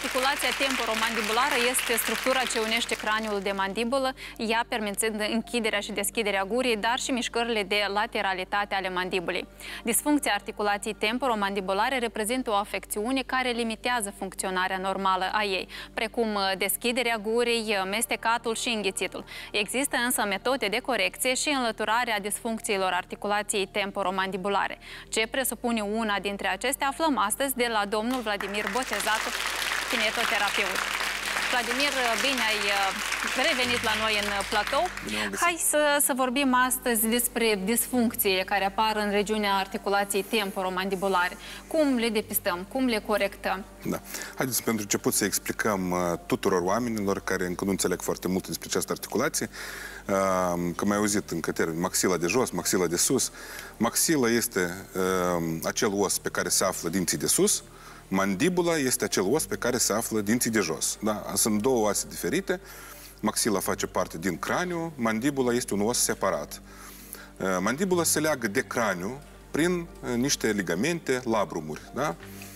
Articulația temporomandibulară este structura ce unește craniul de mandibulă, ea permițând închiderea și deschiderea gurii, dar și mișcările de lateralitate ale mandibulei. Disfuncția articulației temporomandibulare reprezintă o afecțiune care limitează funcționarea normală a ei, precum deschiderea gurii, mestecatul și înghițitul. Există însă metode de corecție și înlăturarea disfuncțiilor articulației temporomandibulare. Ce presupune una dintre acestea aflăm astăzi de la domnul Vladimir Botezatu, kinetoterapeut. Vladimir, bine ai revenit la noi în platou. Hai să vorbim astăzi despre disfuncțiile care apar în regiunea articulației temporomandibulare. Cum le depistăm? Cum le corectăm? Da. Haideți pentru început să explicăm tuturor oamenilor care încă nu înțeleg foarte mult despre această articulație, că mai auzit încă termen maxila de jos, maxila de sus. Maxila este acel os pe care se află dinții de sus. Mandibula este acel os pe care se află dinții de jos. Da? Sunt două oase diferite. Maxila face parte din craniu, mandibula este un os separat. Mandibula se leagă de craniu prin niște ligamente, labrumuri. Da?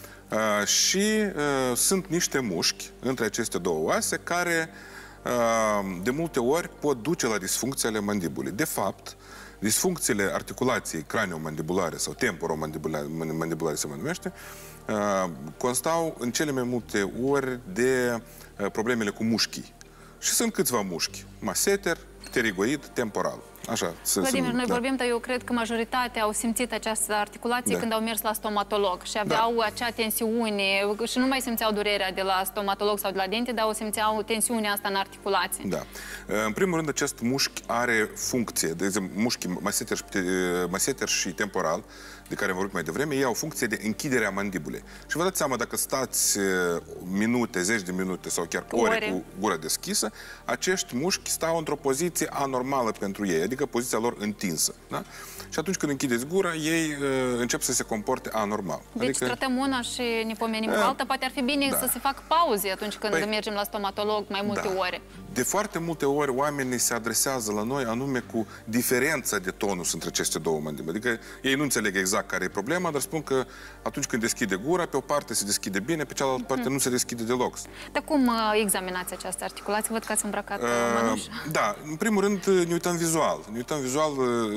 Și sunt niște mușchi între aceste două oase care de multe ori pot duce la disfuncții ale mandibulei. De fapt, disfuncțiile articulației cranio-mandibulare sau temporomandibulare se numește, constau în cele mai multe ori de problemele cu mușchii. Și sunt câțiva mușchi: maseter, pterigoid, temporal. Așa. Vladimir, noi vorbim, dar eu cred că majoritatea au simțit această articulație când au mers la stomatolog și aveau acea tensiune și nu mai simțeau durerea de la stomatolog sau de la dente, dar o simțeau tensiunea asta în articulație. Da. În primul rând, acest mușchi are funcție. De exemplu, mușchii maseter și temporal, de care am vorbit mai devreme, ei au funcție de închidere a mandibulei. Și vă dați seama, dacă stați minute, zeci de minute sau chiar ore cu gura deschisă, acești mușchi stau într-o poziție anormală pentru ei, adică poziția lor întinsă. Da? Și atunci când închideți gura, ei încep să se comporte anormal. Deci tratăm una și ne pomenim cu alta. Poate ar fi bine să se facă pauze atunci când mergem la stomatolog mai multe ore. De foarte multe ori oamenii se adresează la noi anume cu diferența de tonus între aceste două mandibule. Adică ei nu înțeleg exact care e problema, dar spun că atunci când deschide gura, pe o parte se deschide bine, pe cealaltă parte nu se deschide deloc. Dar cum examinați această articulație? Văd că ați îmbrăcat mănuși. Da, în primul rând ne uităm vizual. Ne uităm vizual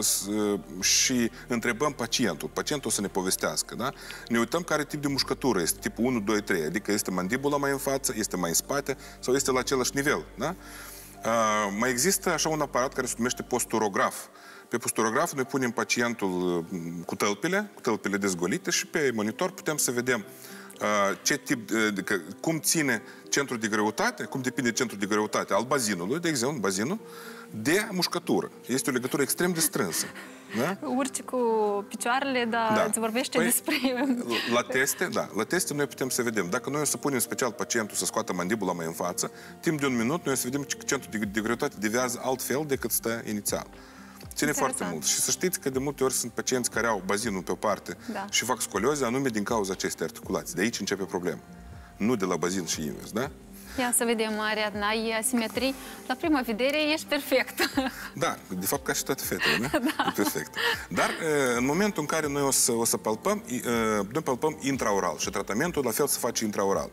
și întrebăm pacientul. Pacientul o să ne povestească. Da? Ne uităm care tip de mușcătură este, tipul 1, 2, 3. Adică este mandibula mai în față, este mai în spate sau este la același nivel. Da? Mai există așa un aparat care se numește posturograf. Pe posturograf noi punem pacientul cu tălpile dezgolite și pe monitor putem să vedem ce tip, cum ține centrul de greutate, cum depinde centrul de greutate al bazinului, de exemplu, bazinul, de mușcătură. Este o legătură extrem de strânsă. Da? Urci cu picioarele, dar îți vorbește despre... La teste noi putem să vedem. Dacă noi o să punem special pacientul să scoată mandibula mai în față, timp de un minut noi o să vedem că centrul de greutate deviază altfel decât stă inițial. Ține foarte mult. Și să știți că de multe ori sunt pacienți care au bazinul pe o parte și fac scolioze anume din cauza acestei articulații. De aici începe problema. Nu de la bazin și invers, da? Ia să vedem, Ariadna, ai asimetrii. La prima vedere ești perfectă. Da, de fapt ca și toate fetele, da? E perfect. Dar în momentul în care noi o să palpăm, noi palpăm intraoral și tratamentul la fel se face intraoral.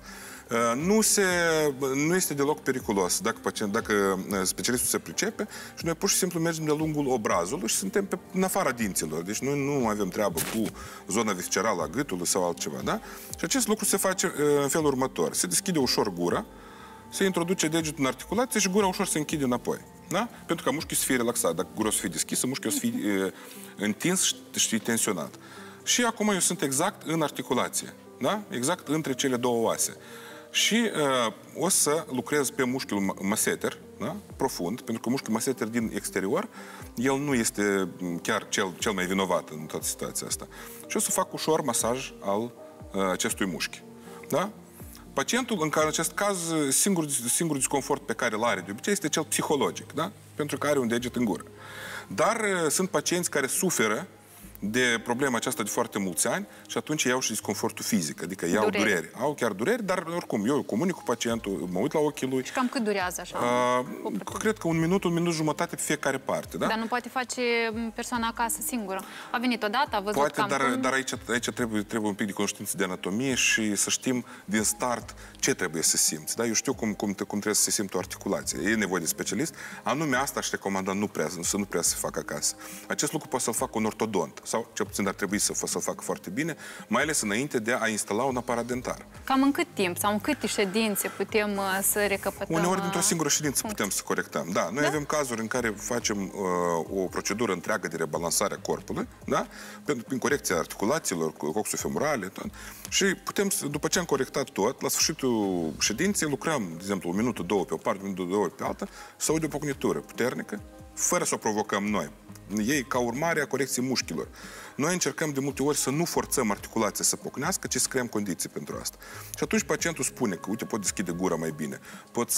Nu este deloc periculos dacă specialistul se pricepe și noi pur și simplu mergem de-a lungul obrazului și suntem în afara dinților. Deci noi nu avem treabă cu zona viscerală a gâtului sau altceva. Da? Și acest lucru se face în felul următor. Se deschide ușor gura, se introduce degetul în articulație și gura ușor se închide înapoi. Da? Pentru ca mușchiul să fie relaxat. Dacă gura o să fie deschisă, mușchiul o să fie întins și tensionat. Și acum eu sunt exact în articulație. Da? Exact între cele două oase. Și o să lucrez pe mușchiul maseter, da? Profund, pentru că mușchiul maseter din exterior, el nu este chiar cel mai vinovat în toată situația asta. Și o să fac ușor masaj al acestui mușchi. Da? Pacientul, în acest caz, singurul disconfort pe care îl are de obicei este cel psihologic, da? Pentru că are un deget în gură. Dar sunt pacienți care suferă de problema aceasta de foarte mulți ani și atunci iau și disconfortul fizic, adică iau dureri. Au chiar dureri, dar oricum, eu comunic cu pacientul, mă uit la ochii lui. Și cam cât durează așa? Cred că un minut jumătate pe fiecare parte, da? Dar nu poate face persoana acasă singură. A venit odată, a văzut poate, cam dar aici trebuie un pic de conștiință de anatomie și să știm din start ce trebuie să simți. Da? Eu știu cum trebuie să se simte o articulație. E nevoie de specialist. Anume asta aș recomanda să nu prea să facă acasă. Acest lucru poate să-l facă un ortodont. Sau, cel puțin, ar trebui să-l facă foarte bine, mai ales înainte de a instala un aparat dentar. Cam în cât timp sau în câte ședințe putem să recapătăm? Uneori, dintr-o singură ședință putem să corectăm. Da, noi avem cazuri în care facem o procedură întreagă de rebalansare a corpului, da? Prin corecția articulațiilor, coxofemorale, tot. Și putem, după ce am corectat tot, la sfârșitul ședinței lucrăm, de exemplu, un minut, două pe o parte, un minut, două pe alta, să aude o pocnitură puternică, fără să o provocăm noi. Ei, ca urmare a corecției mușchilor. Noi încercăm de multe ori să nu forțăm articulația să pocnească, ci să creăm condiții pentru asta. Și atunci pacientul spune că, uite, pot deschide gura mai bine, pot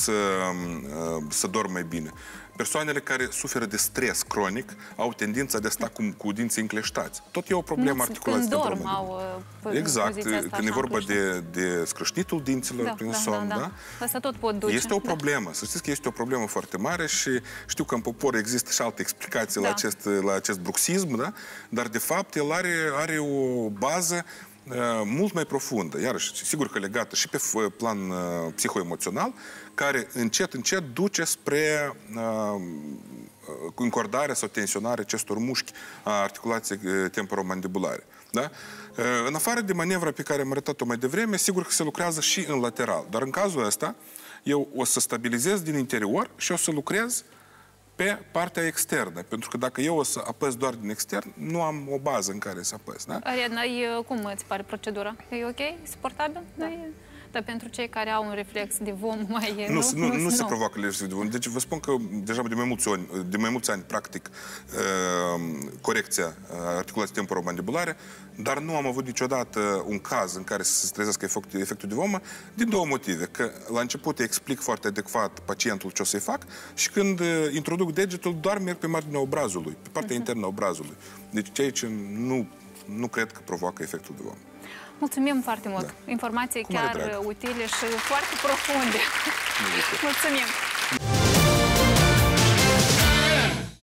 să dorm mai bine. Persoanele care suferă de stres cronic au tendința de a sta cu dinții încleștați. Tot e o problemă articulației. Când dorm au exact, când e vorba de scrâșnitul dinților prin somn. Da? Asta tot pot duce. Este o problemă. Să știți că este o problemă foarte mare și știu că în popor există și alte explicații la acest bruxism, da? Dar de fapt el are o bază mult mai profundă, iarăși, sigur că legată și pe plan psihoemoțional, care încet duce spre încordarea sau tensionarea acestor mușchi a articulației temporomandibulare. Da? În afară de manevra pe care am arătat-o mai devreme, sigur că se lucrează și în lateral, dar în cazul ăsta eu o să stabilizez din interior și o să lucrez pe partea externă, pentru că dacă eu o să apăs doar din extern, nu am o bază în care să apăs, da? Ariadna, cum îți pare procedura? E ok? E suportabil? Da. Dar pentru cei care au un reflex de vom mai... Nu se provoacă reflex de vom. Deci vă spun că deja de mai mulți ani practic corecția articulației temporomandibulare, dar nu am avut niciodată un caz în care să se trezească efectul de vomă, din două motive. Că la început îi explic foarte adecvat pacientul ce o să-i fac și când introduc degetul, doar merg pe marginea obrazului, pe partea internă a obrazului. Deci ceea ce nu cred că provoacă efectul de vomă. Mulțumim foarte mult. Da. Informații chiar utile și foarte profunde. Mulțumim!